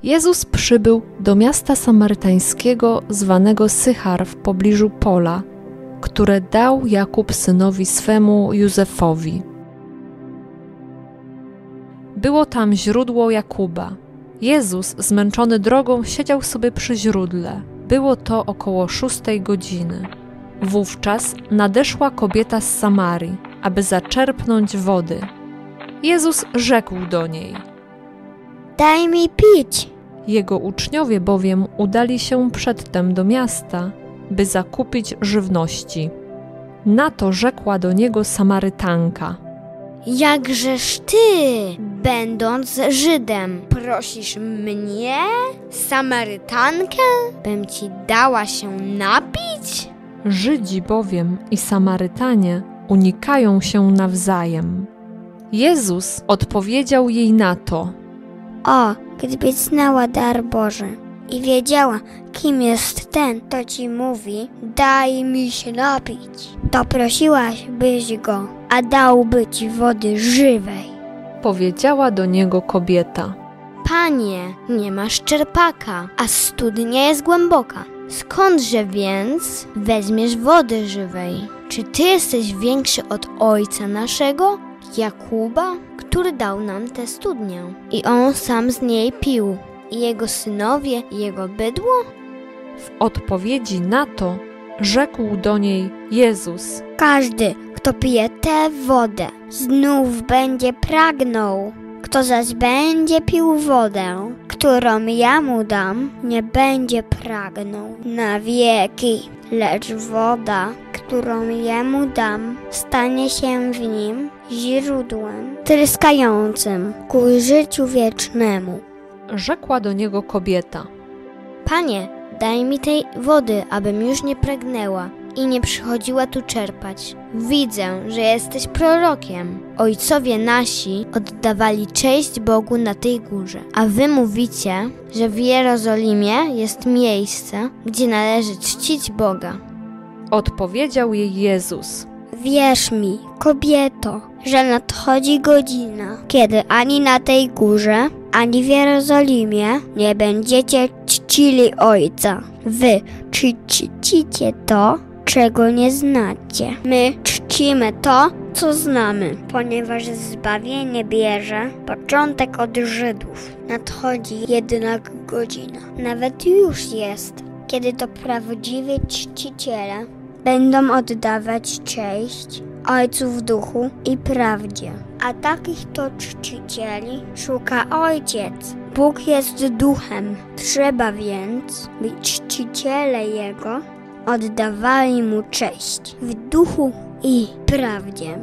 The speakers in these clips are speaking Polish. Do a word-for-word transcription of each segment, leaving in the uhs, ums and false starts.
Jezus przybył do miasta samarytańskiego zwanego Sychar w pobliżu pola, które dał Jakub synowi swemu Józefowi. Było tam źródło Jakuba. Jezus, zmęczony drogą, siedział sobie przy źródle. Było to około szóstej godziny. Wówczas nadeszła kobieta z Samarii, aby zaczerpnąć wody. Jezus rzekł do niej: Daj mi pić. Jego uczniowie bowiem udali się przedtem do miasta, by zakupić żywności. Na to rzekła do niego Samarytanka: Jakżeż ty, będąc Żydem, prosisz mnie, Samarytankę, bym ci dała się napić? Żydzi bowiem i Samarytanie unikają się nawzajem. Jezus odpowiedział jej na to: O, gdybyś znała dar Boży i wiedziała, kim jest ten, kto ci mówi, daj mi się napić, to prosiłaś byś go, a dałby ci wody żywej. Powiedziała do niego kobieta: Panie, nie masz czerpaka, a studnia jest głęboka. Skądże więc weźmiesz wody żywej? Czy ty jesteś większy od ojca naszego, Jakuba, który dał nam tę studnię? I on sam z niej pił, i jego synowie, i jego bydło? W odpowiedzi na to rzekł do niej Jezus: Każdy, kto pije tę wodę, znów będzie pragnął. Kto zaś będzie pił wodę, którą ja mu dam, nie będzie pragnął na wieki. Lecz woda, którą ja mu dam, stanie się w nim źródłem tryskającym ku życiu wiecznemu. Rzekła do niego kobieta: Panie, daj mi tej wody, abym już nie pragnęła i nie przychodziła tu czerpać. Widzę, że jesteś prorokiem. Ojcowie nasi oddawali cześć Bogu na tej górze, a wy mówicie, że w Jerozolimie jest miejsce, gdzie należy czcić Boga. Odpowiedział jej Jezus: Wierz mi, kobieto, że nadchodzi godzina, kiedy ani na tej górze, ani w Jerozolimie nie będziecie czcili Ojca. Wy czcicie to, czego nie znacie. My czcimy to, co znamy, ponieważ zbawienie bierze początek od Żydów. Nadchodzi jednak godzina, nawet już jest, kiedy to prawdziwi czciciele będą oddawać cześć Ojcu w duchu i prawdzie. A takich to czcicieli szuka Ojciec. Bóg jest duchem. Trzeba więc, by czciciele Jego oddawali Mu cześć w duchu i prawdzie.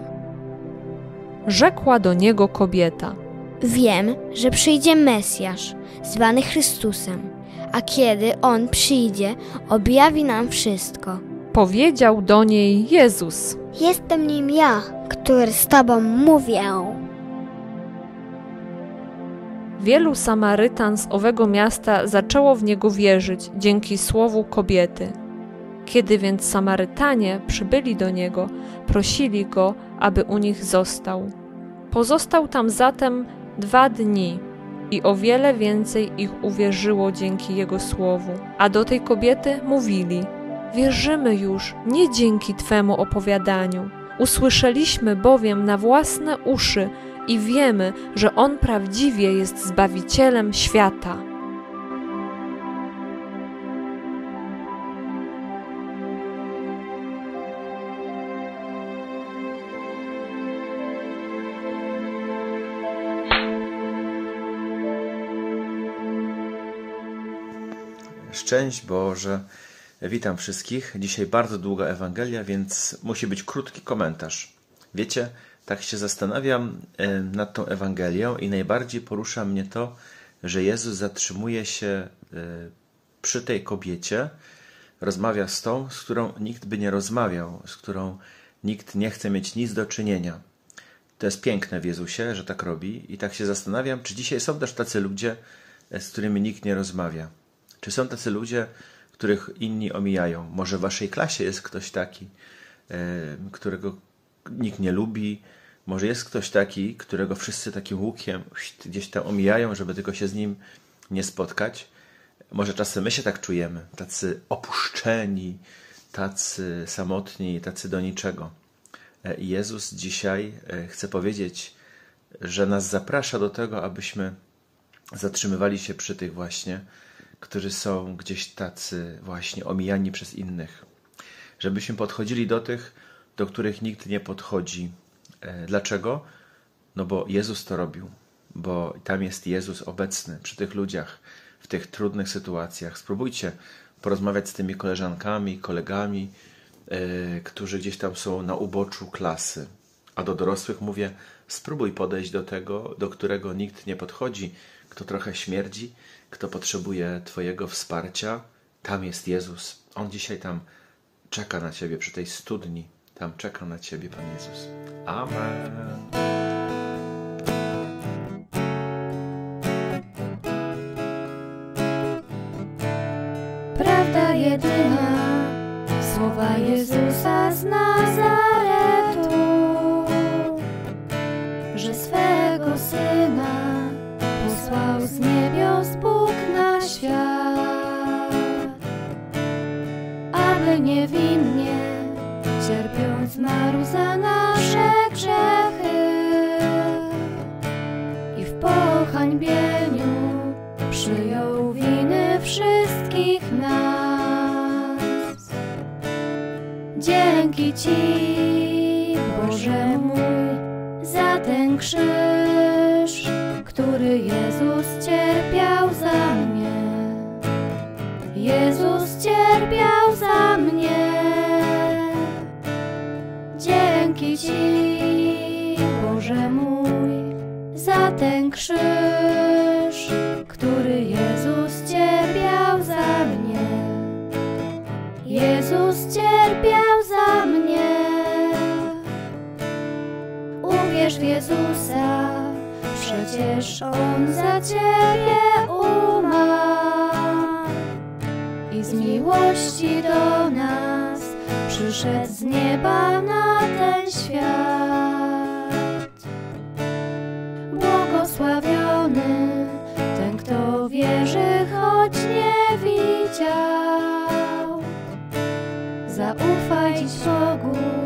Rzekła do niego kobieta: Wiem, że przyjdzie Mesjasz, zwany Chrystusem, a kiedy On przyjdzie, objawi nam wszystko. Powiedział do niej Jezus: Jestem nim ja, który z Tobą mówię. Wielu Samarytan z owego miasta zaczęło w Niego wierzyć dzięki słowu kobiety. Kiedy więc Samarytanie przybyli do Niego, prosili Go, aby u nich został. Pozostał tam zatem dwa dni i o wiele więcej ich uwierzyło dzięki Jego słowu. A do tej kobiety mówili: Wierzymy już nie dzięki Twemu opowiadaniu. Usłyszeliśmy bowiem na własne uszy i wiemy, że On prawdziwie jest Zbawicielem świata. Szczęść Boże. Witam wszystkich. Dzisiaj bardzo długa Ewangelia, więc musi być krótki komentarz. Wiecie, tak się zastanawiam nad tą Ewangelią i najbardziej porusza mnie to, że Jezus zatrzymuje się przy tej kobiecie, rozmawia z tą, z którą nikt by nie rozmawiał, z którą nikt nie chce mieć nic do czynienia. To jest piękne w Jezusie, że tak robi i tak się zastanawiam, czy dzisiaj są też tacy ludzie, z którymi nikt nie rozmawia. Czy są tacy ludzie, których inni omijają? Może w waszej klasie jest ktoś taki, którego nikt nie lubi. Może jest ktoś taki, którego wszyscy takim łukiem gdzieś tam omijają, żeby tylko się z nim nie spotkać. Może czasem my się tak czujemy, tacy opuszczeni, tacy samotni, tacy do niczego. I Jezus dzisiaj chce powiedzieć, że nas zaprasza do tego, abyśmy zatrzymywali się przy tych właśnie, którzy są gdzieś tacy właśnie omijani przez innych. Żebyśmy podchodzili do tych, do których nikt nie podchodzi. Dlaczego? No bo Jezus to robił, bo tam jest Jezus obecny przy tych ludziach, w tych trudnych sytuacjach. Spróbujcie porozmawiać z tymi koleżankami, kolegami, yy, którzy gdzieś tam są na uboczu klasy. A do dorosłych mówię, spróbuj podejść do tego, do którego nikt nie podchodzi, kto trochę śmierdzi, kto potrzebuje Twojego wsparcia. Tam jest Jezus. On dzisiaj tam czeka na Ciebie przy tej studni. Tam czeka na Ciebie Pan Jezus. Amen. Prawda jedyna, słowa Jezusa z Nazaretu, że swego Syna posłał z niebios Bóg na świat, aby niewinnie cierpiąc zmarł za nasze grzechy i w pohańbieniu przyjął winy wszystkich nas. Dzięki Ci, Boże mój, za ten krzyż, który Jezus cierpiał za mnie. Jezus cierpiał za mnie. Dzięki Ci, Boże mój, za ten krzyż, który Jezus cierpiał za mnie. Jezus cierpiał za mnie. Uwierz w Jezusa, przecież On za Ciebie umarł i z miłości do nas przyszedł z nieba na ten świat. Błogosławiony ten, kto wierzy, choć nie widział. Zaufaj dziś Bogu,